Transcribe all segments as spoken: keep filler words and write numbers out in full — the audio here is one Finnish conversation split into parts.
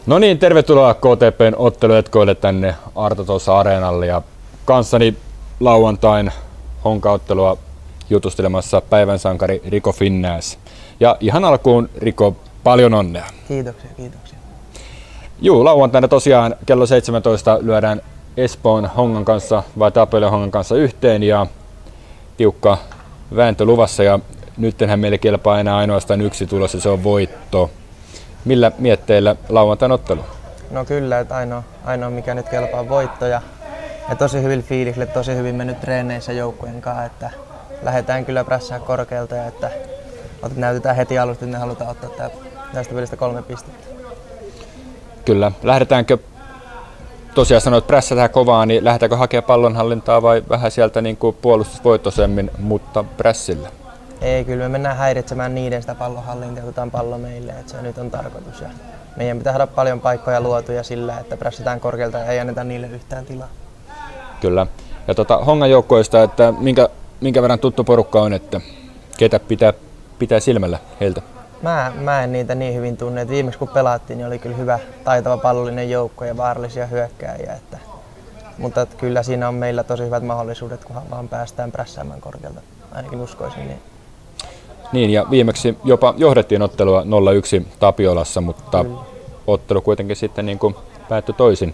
No niin, tervetuloa K T P:n otteluetkoille tänne Arto Areenalle ja kanssani lauantain Honka-ottelua jutustelemassa päivän sankari Rico Finnäs. Ja ihan alkuun Rico, paljon onnea. Kiitoksia, kiitoksia. Juu, lauantaina tosiaan kello seitsemäntoista lyödään Espoon Hongan kanssa vai Tapiolon Hongan kanssa yhteen ja tiukka vääntö luvassa ja nyttenhän meille kelpaa enää ainoastaan yksi tulos ja se on voitto. Millä mietteillä lauantain ottelu? No kyllä, että ainoa, ainoa mikä nyt kelpaa on voitto ja, ja tosi hyvin fiiliksille, tosi hyvin mennyt treeneissä joukkueen kanssa, että lähdetään kyllä prässää korkealta ja että näytetään heti alusta, että ne halutaan ottaa tää, tästä pelistä kolme pistettä. Kyllä, lähdetäänkö tosiaan sanoit, että prässätään kovaa, niin lähdetäänkö hakemaan pallonhallintaa vai vähän sieltä niin kuin puolustusvoittoisemmin, mutta prässillä? Ei, kyllä me mennään häiritsemään niiden sitä pallonhallintaa ja otetaan pallo meille, että se nyt on tarkoitus. Ja meidän pitää saada paljon paikkoja luotuja sillä, että prässätään korkealta ja ei anneta niille yhtään tilaa. Kyllä. Ja tota, Hongan joukkoista, että minkä, minkä verran tuttu porukka on, että ketä pitää, pitää silmällä heiltä? Mä, mä en niitä niin hyvin tunne. Et viimeksi kun pelattiin, niin oli kyllä hyvä, taitava pallollinen joukko ja vaarallisia hyökkääjiä. Että, mutta että kyllä siinä on meillä tosi hyvät mahdollisuudet, kunhan vaan päästään prässäämään korkealta. Ainakin uskoisin niin. Niin, ja viimeksi jopa johdettiin ottelua nolla yksi Tapiolassa, mutta kyllä ottelu kuitenkin sitten niin kuin päättyi toisin.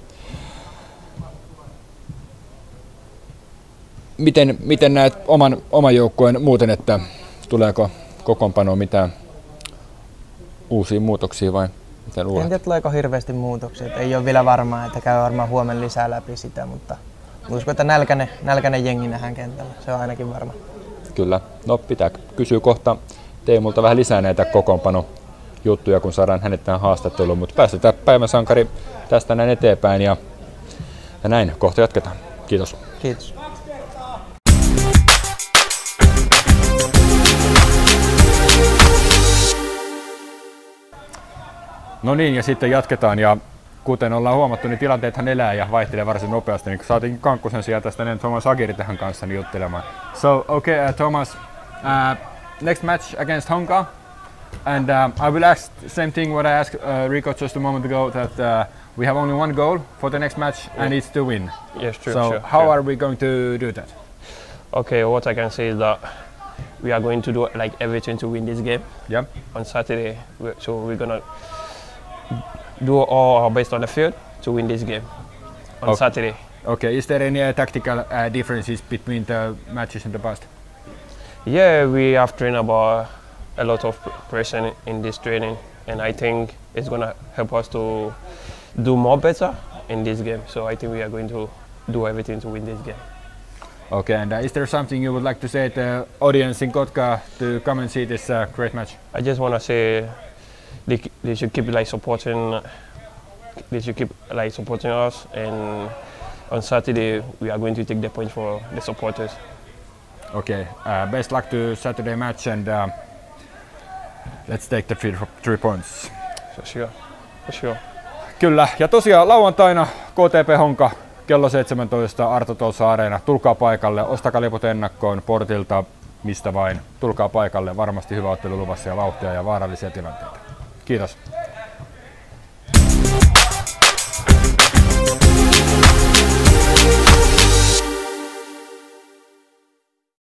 Miten, miten näet oman, oman joukkueen muuten, että tuleeko kokoonpanoon mitään uusia muutoksia vai miten luulet? En tiedä, tuleeko hirveästi muutoksia. Et ei ole vielä varmaa, että käy varmaan huomenna lisää läpi sitä, mutta uskon, että nälkäinen, nälkäinen jengi nähdään kentällä. Se on ainakin varma. Kyllä. No pitää kysyä kohta Teemulta vähän lisää näitä kokoonpanojuttuja, kun saadaan hänet tähän haastatteluun, mutta päästetään päivän sankari tästä näin eteenpäin ja, ja näin kohta jatketaan. Kiitos. Kiitos. No niin, ja sitten jatketaan ja kuten ollaan huomattu, niin tilanteethan elää ja vaihtelee varsin nopeasti, niin saatiin Kankkusen sijaan tästä niin Thomas Agiri tähän kanssa juttelemaan. So, okay, uh, Thomas, uh, next match against Honka, and um, I will ask the same thing what I asked uh, Rico just a moment ago, that uh, we have only one goal for the next match, yeah, and it's to win. Yes, true. So, sure, how sure. are we going to do that? Okay, what I can say is that we are going to do like everything to win this game. Yeah. On Saturday, so we're gonna do all our best on the field to win this game on okay. Saturday. Okay, is there any uh, tactical uh, differences between the matches in the past? Yeah, we have trained about a lot of pressure in this training, and I think it's gonna help us to do more better in this game. So I think we are going to do everything to win this game. Okay, and uh, is there something you would like to say to the audience in Kotka to come and see this uh, great match? I just want to say They, they should keep like supporting. They should keep like supporting us, and on Saturday we are going to take the points for the supporters. Okay, uh, best luck to Saturday match, and uh, let's take the three, three points. For sure, for sure. Kyllä, ja tosiaan lauantaina K T P Honka kello seitsemäntoista Arto Areena. Tulkaa paikalle, ostakaa liput ennakkoon portilta, mistä vain. Tulkaa paikalle, varmasti hyvä ottelu luvassa ja vauhtia ja vaarallisia tilanteita. Kiitos.